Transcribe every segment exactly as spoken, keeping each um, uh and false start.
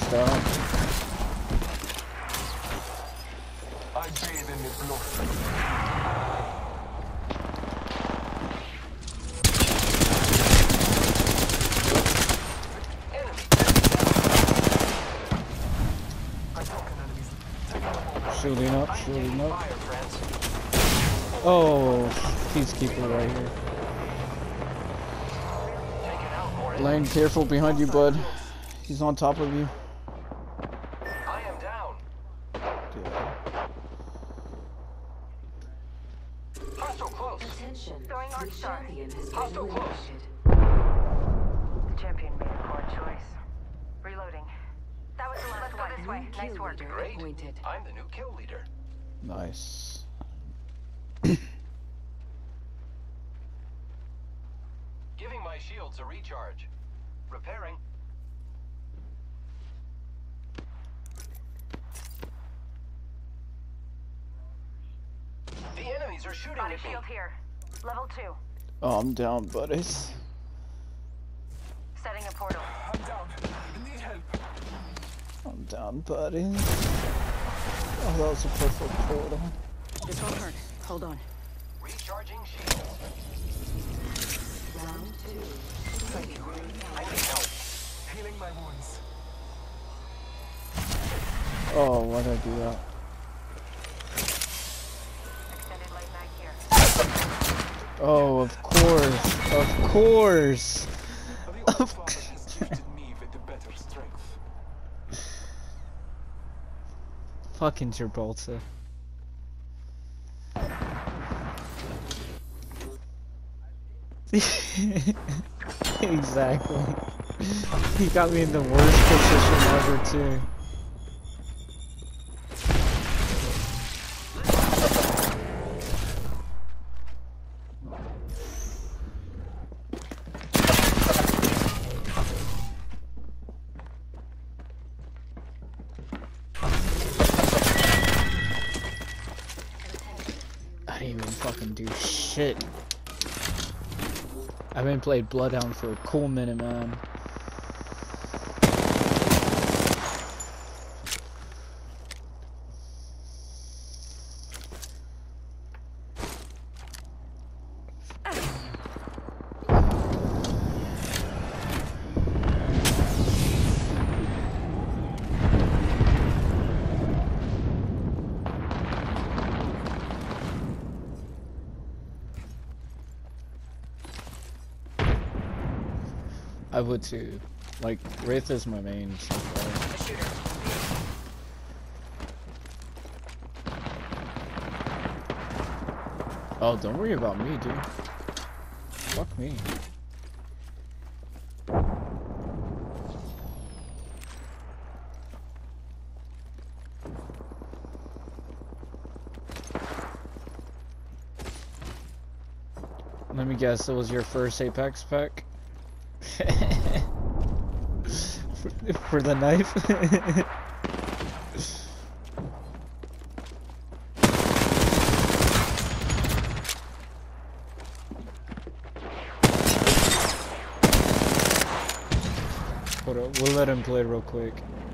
stop. I bathe in the blood. Shooting up, shooting up. Oh, peacekeeper right here. Lane, careful behind you, bud. He's on top of you. I am down. Yeah. Hostile close. Attention. Going on star. Champion has been Hostile close. eliminated. The champion made a poor choice. Reloading. That was the last one. Let's go this way. New Nice kill work. leader Great. appointed. I'm the new kill leader. Nice. Giving my shields a recharge. Repairing. The enemies are shooting Body at me. shield here. Level two. Oh, I'm down, buddies. Setting a portal. I'm down. I need help. I'm down, buddies. Oh, that was a perfect portal. This won't hurt. Hold on. Recharging shields. Round two. I need help. Healing my wounds. Oh, why'd I do that? Extended light mag here. Oh, of course. Of course. The old father has gifted me with a better strength. Fucking Gibraltar. Exactly. He got me in the worst position ever, too. I didn't even fucking do shit. I haven't played Bloodhound for a cool minute, man. I would too. Like, Wraith is my main. So The shooter. oh, don't worry about me, dude. Fuck me. Let me guess, it was your first Apex pack? for, for the knife? Hold up, we'll let him play real quick.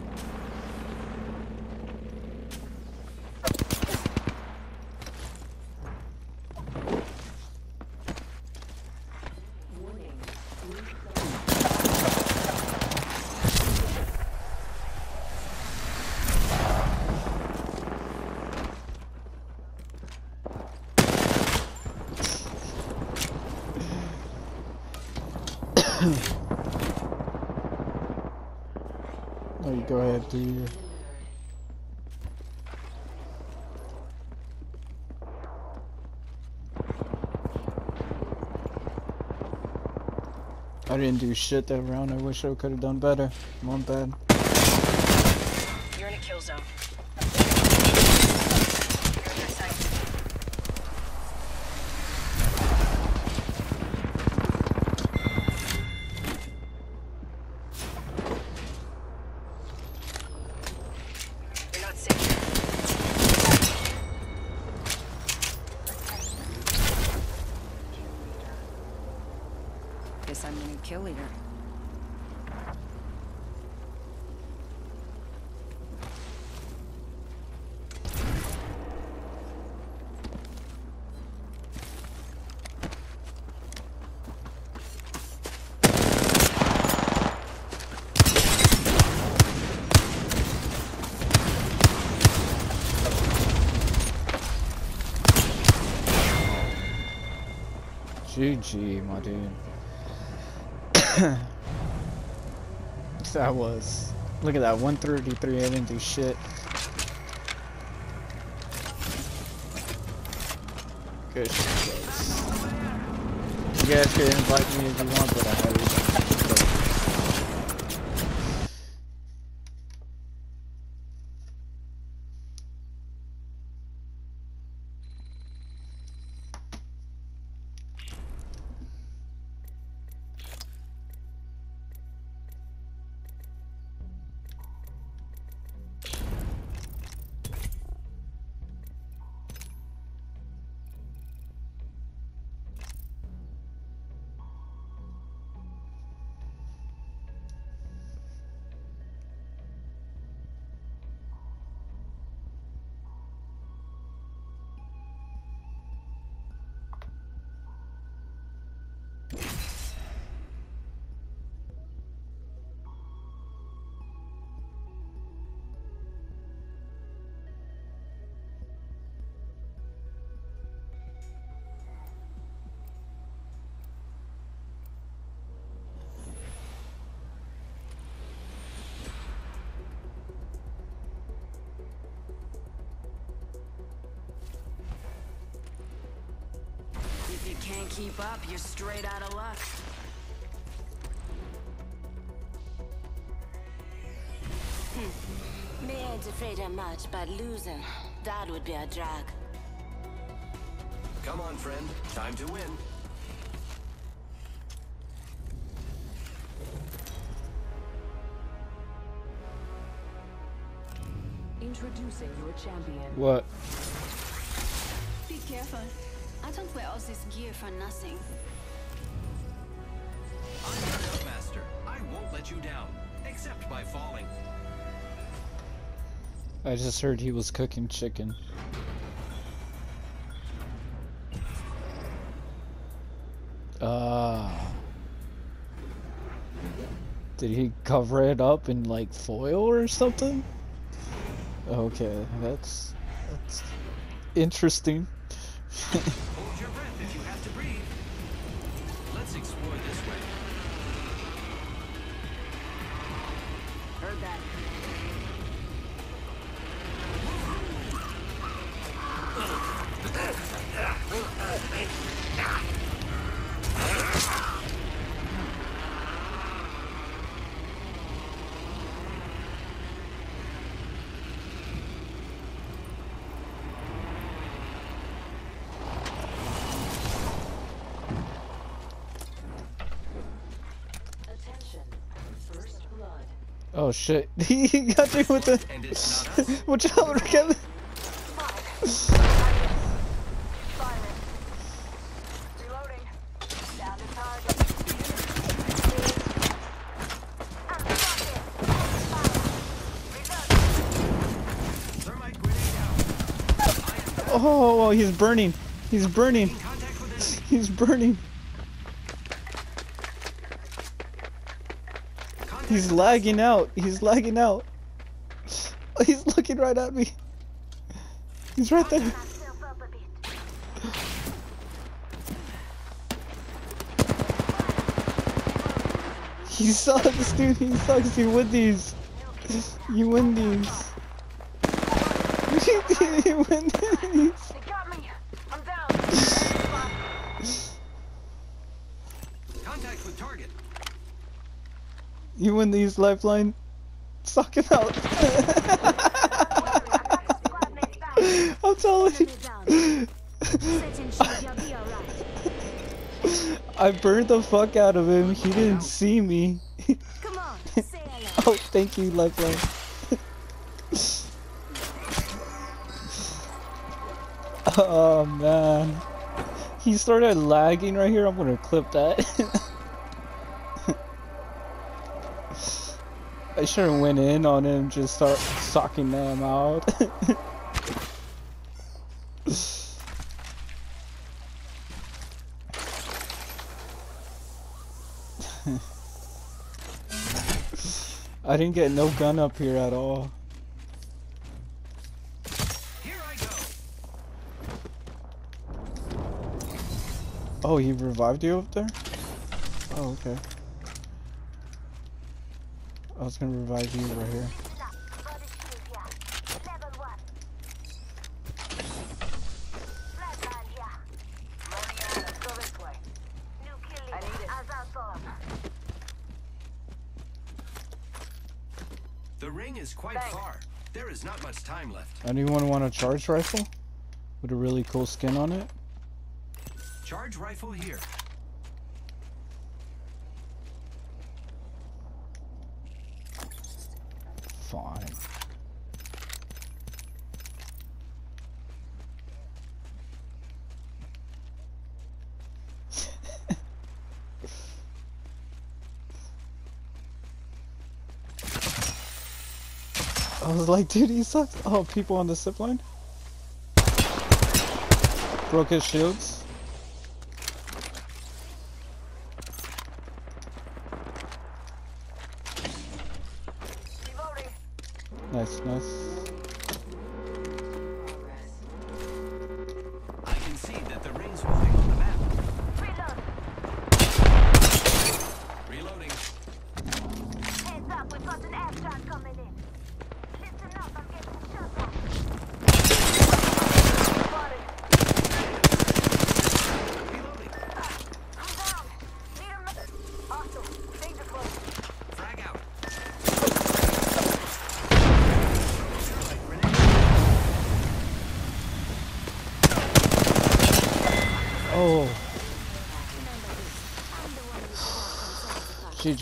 Oh, you go ahead, do you? I didn't do shit that round. I wish I could have done better. My bad. You're in a kill zone. You're in their sight. You're not safe. Guess I'm the new kill leader. G G, my dude. That was. Look at that, one thirty-three, I didn't do shit. Good shit, guys. You guys can invite me if you want, but I highly doubt it. If you can't keep up, you're straight out of luck. Hmm. Me ain't afraid of much, but losing, that would be a drag. Come on, friend. Time to win. Introducing your champion. What? Be careful. I don't wear all this gear for nothing. I'm your master. I won't let you down, except by falling. I just heard he was cooking chicken. Ah. Did he cover it up in like foil or something? Okay, that's that's interesting. Hold your breath if you have to breathe. Let's explore this way. Heard that. Oh shit, he got me with the... And it's not us. Watch out, Kevin! Reloading. Down to target. Thermite grenade out. Oh, oh, he's burning. He's burning. Contact with enemy. He's burning. He's lagging out. He's lagging out. He's looking right at me. He's right there. He sucks, dude. He sucks. You win these. You win these. You win these. They got me. I'm down. Contact with target. You win these, Lifeline. Suck it out. I'm telling you. I burned the fuck out of him. He didn't see me. Come on, say hello. Oh, thank you, Lifeline. Oh man. He started lagging right here. I'm gonna clip that. I should have went in on him, just start socking them out. I didn't get no gun up here at all. Here I go. Oh, he revived you up there? Oh, okay. I was gonna revive you right here. The ring is quite far. There is not much time left. Anyone want a charge rifle? With a really cool skin on it? Charge rifle here. Fine. I was like, dude, he sucks. Oh, people on the zip line? Broke his shields. Nice, nice. I can see that the ring's moving on the map. Reloading. Heads up, we've got an airstrike coming in. Listen up, I'm getting shot at. Reloading. I'm down. Need a minute. Awesome. Things are close. Frag out. Oh. G G.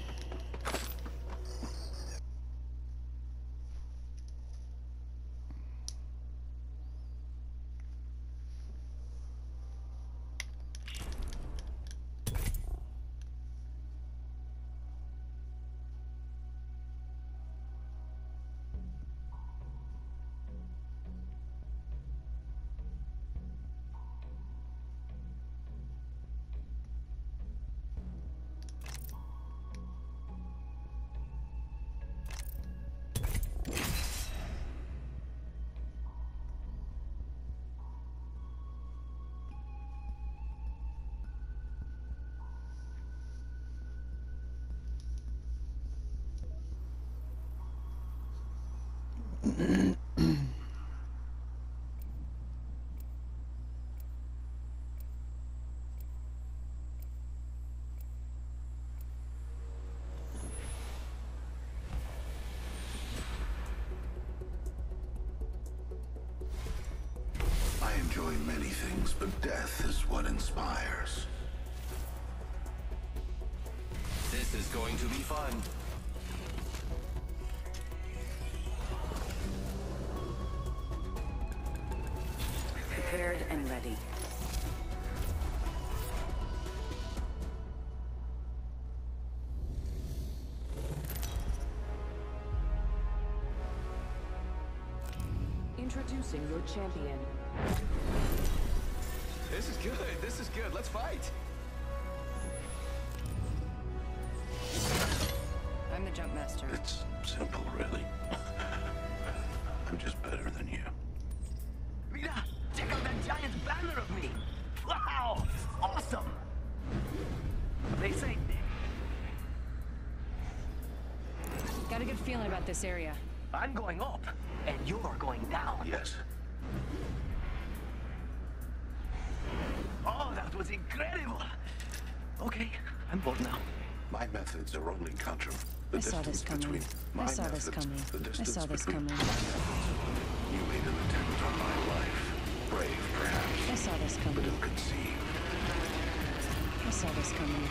I enjoy many things, but death is what inspires. This is going to be fun. Prepared and ready. Introducing your champion. This is good. This is good. Let's fight. I'm the jump master. It's simple, really. I'm just better than you. Mira, check out that giant banner of me. Wow, awesome. They say. Got a good feeling about this area. I'm going up, and you're going down. Yes. Oh, that was incredible. Okay, I'm bored now. My methods are only counter. The I saw this distance coming. between my I saw methods, this coming. the I distance saw this between coming. my methods. You made an attempt on my life. Brave, perhaps, I saw this but coming. ill-conceived. I saw this coming.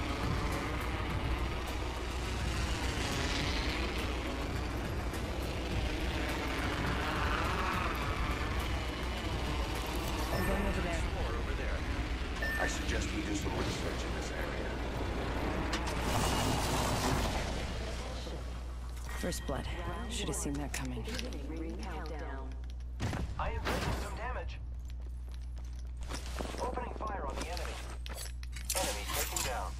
I'm going over there. Or over there. I suggest we do some research in this area. First blood. Should have seen that coming. I am taking some damage. Opening fire on the enemy. Enemy taken down.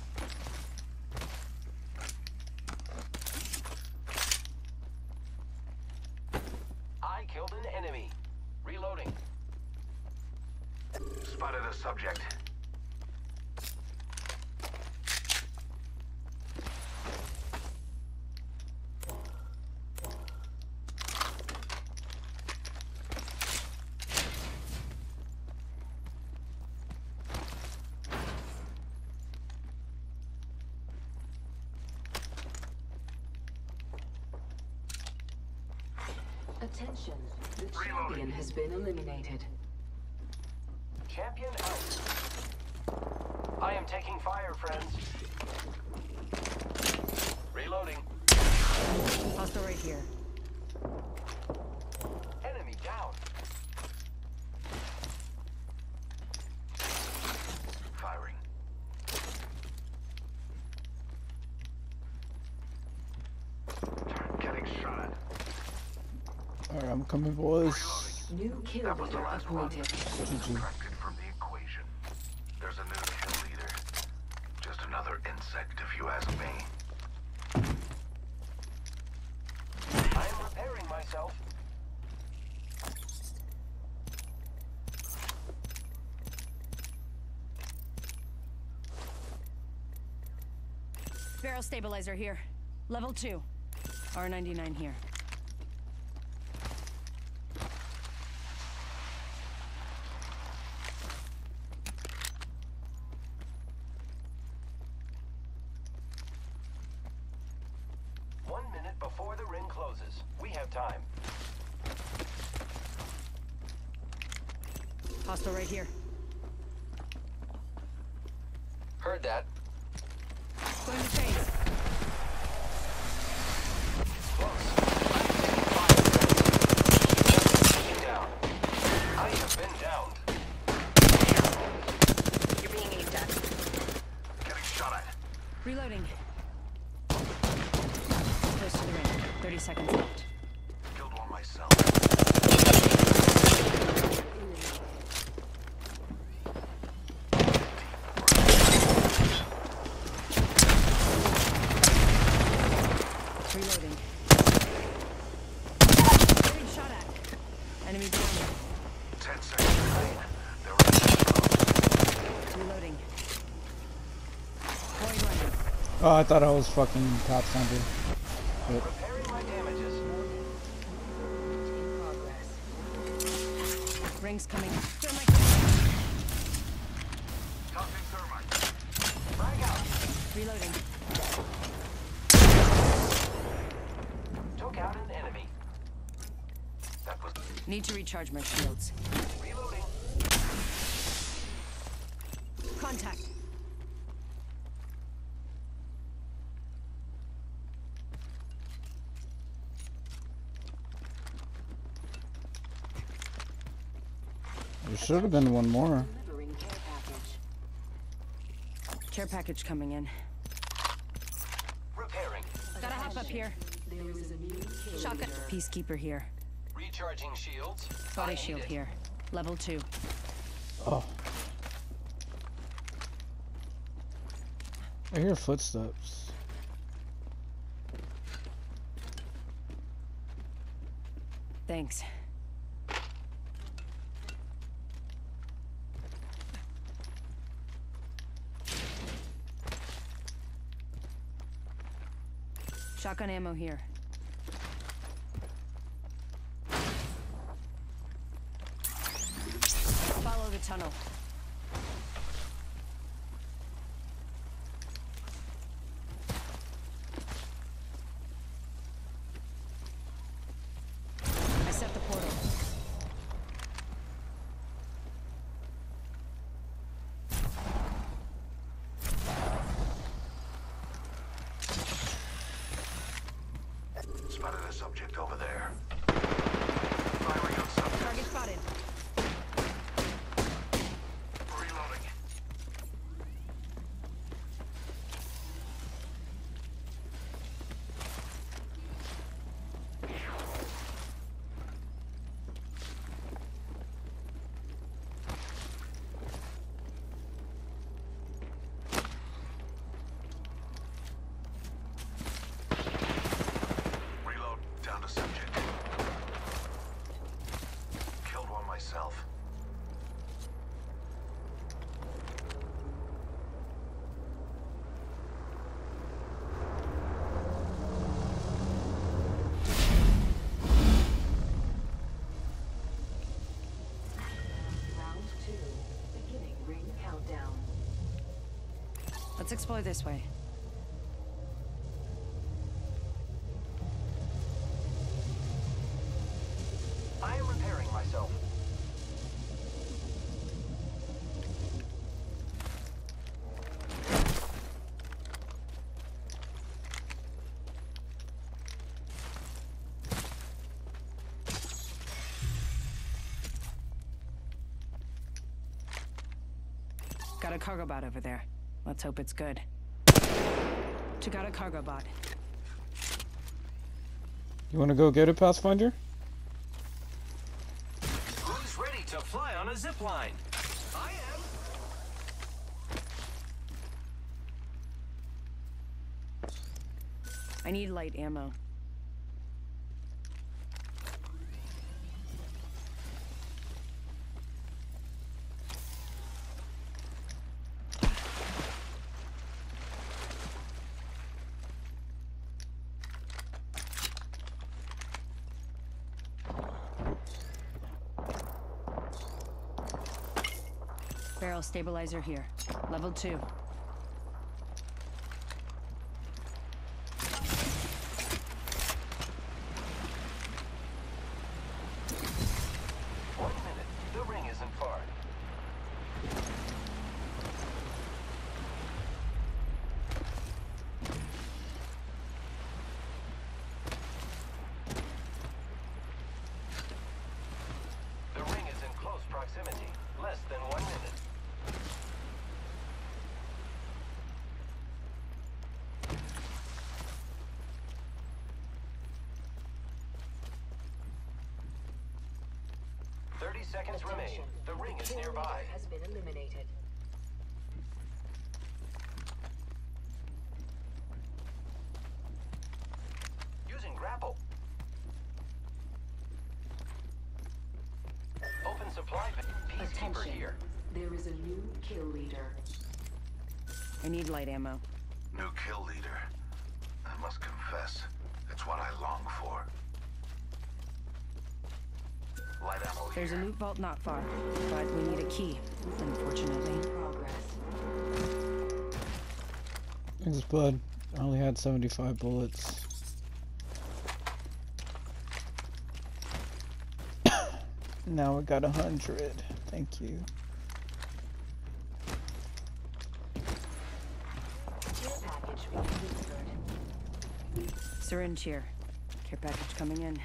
I killed an enemy. Reloading. Spotted a subject. Attention, the champion has been eliminated. Champion out. I am taking fire, friends. Reloading. Hostile right here. Enemy down. Firing. Getting shot. Alright, I'm coming, boys. New kill That was the leader last one. appointed. Subtracted from the equation. There's a new kill leader. Just another insect, if you ask me. I am repairing myself. Barrel stabilizer here. Level two. R ninety-nine here. One minute before the ring closes. We have time. Hostile right here. Heard that. Going to phase. Close. Taking down. I have been downed. You're being aimed at. Getting shot at. Reloading. Close to the ring. thirty seconds left. Killed one myself. Reloading. Getting shot at. Enemy down. Ten seconds remain. They're ready. Reloading. Going running. Oh, I thought I was fucking top sounded. But Repairing my damages. In progress. Rings coming. Thermite. Tossing thermite. Frag out. Reloading. Took out an enemy. That was Need to recharge my shields. Reloading. Contact. there should have been one more. Delivering care package. Care package coming in. Repairing. Gotta hop up here. There is a new kill Shotgun. leader. Peacekeeper here. Recharging shields. Body I shield need it. here. Level two. Oh. I hear footsteps. Thanks. Shotgun ammo here. Follow the tunnel. I set the portal. spotted a subject over there. Firing on subject. Target spotted. Reloading. Reload. Down to subject. Killed one myself. Round two. Beginning ring countdown. Let's explore this way. Got a cargo bot over there. Let's hope it's good. Took out a cargo bot. You wanna go get it, Pathfinder? Who's ready to fly on a zip line? I am. I need light ammo. Barrel stabilizer here. Level two. One minute. The ring isn't far. The ring is in close proximity. Less than one minute. Thirty seconds remain. The ring is nearby. Has been eliminated. Using grapple. Open supply bin. Peacekeeper Attention. here. There is a new kill leader. I need light ammo. New kill leader. I must confess, it's what I long for. Light ammo here. There's a loot vault not far, but we need a key, unfortunately. Progress. Thanks, bud. I only had seventy-five bullets. Now I got a hundred. Thank you. Care package being delivered. Syringe here. Care package coming in.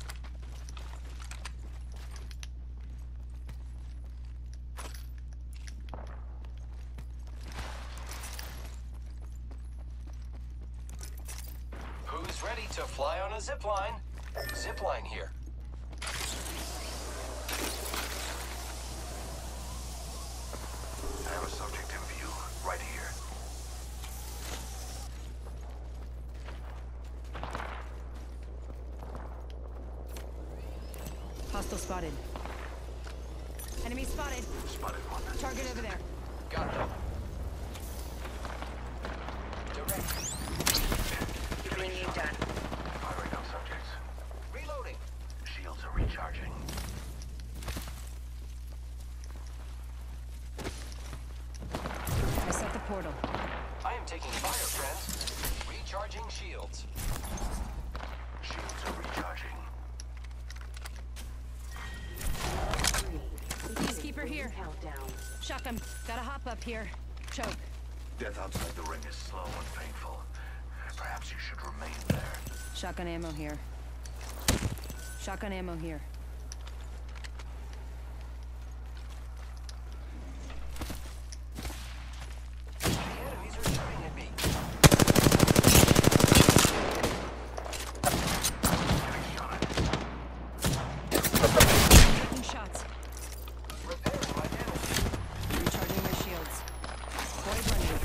Who's ready to fly on a zip line? Zip line here. I have a subject in view, right here. Hostile spotted. Enemy spotted. Spotted one. Target over there. Got them. Direct. Doing you done. Firing on subjects. Reloading. Shields are recharging. I set the portal. I am taking fire, friends. Recharging shields. Shields are recharging. Peacekeeper here. Countdown. Shotgun. Gotta hop up here. Choke. Death outside the ring is slow and painful. Perhaps you should remain there. Shotgun ammo here. Shotgun ammo here. The enemies are shooting at me. Taking shots. Repairing my damage. Recharging their shields. Void running.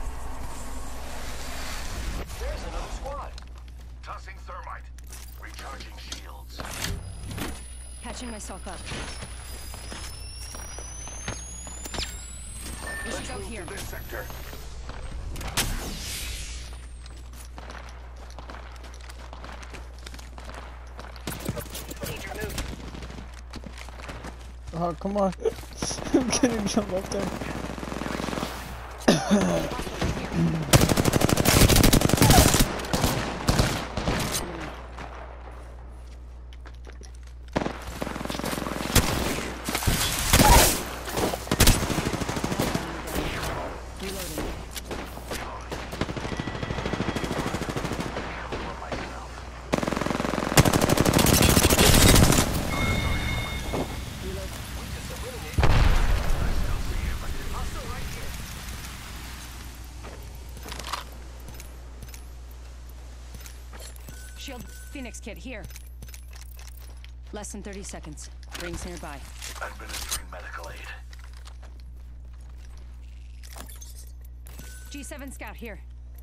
There's another squad. Tossing thermite. Recharging shields. Patching myself up. We should go here. This sector. Need your move. Oh, come on. I'm getting jumped up there. Reloading. Hostile right here. Shield Phoenix kit here. Less than thirty seconds. Rings nearby. Administering medical aid. G seven scout here.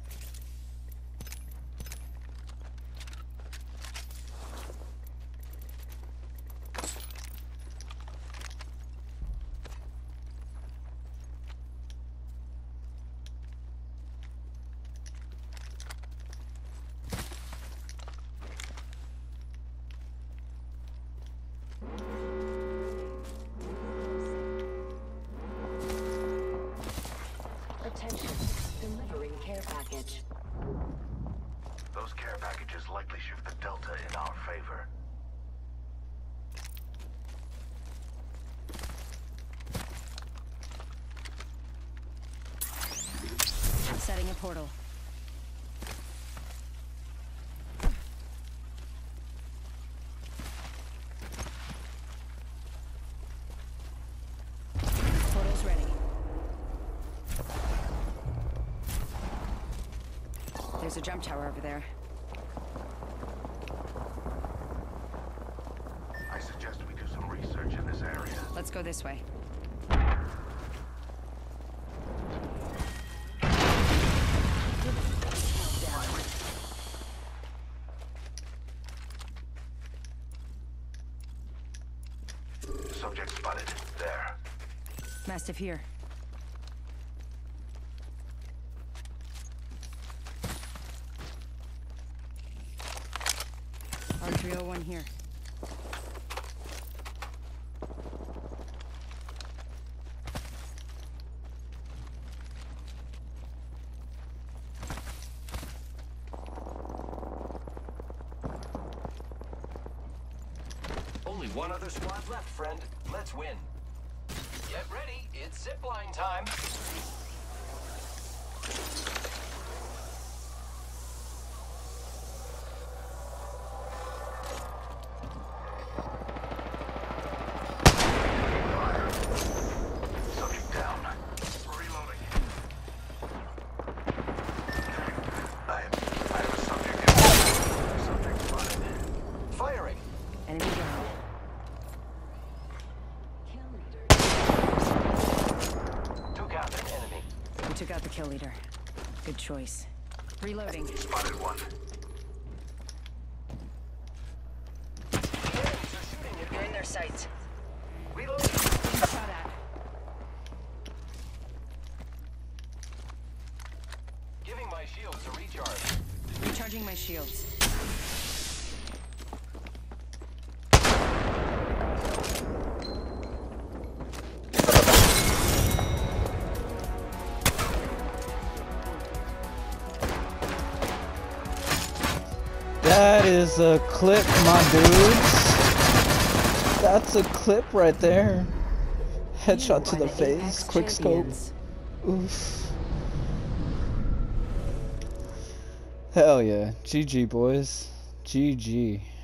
Attention. Delivering care package. Those care packages likely shift the Delta in our favor. Setting a portal. Portal's ready. There's a jump tower over there. I suggest we do some research in this area. Let's go this way. Subject spotted. There. Mastiff here. R three oh one here. Only one other squad left, friend. Let's win. Get ready. It's zipline time. Subject down. Reloading. I am. I have a subject. Subject spotted. Firing. Enemy down. Kill leader. Took out an enemy. We took out the kill leader. Good choice. Reloading. Spotted one. The enemies are shooting at You're in their sights. Reloading. Being shot at. Giving my shields a recharge. Recharging my shields. That is a clip, my dudes. That's a clip right there. Headshot to the face, quick scope. Oof. Hell yeah. G G, boys. G G.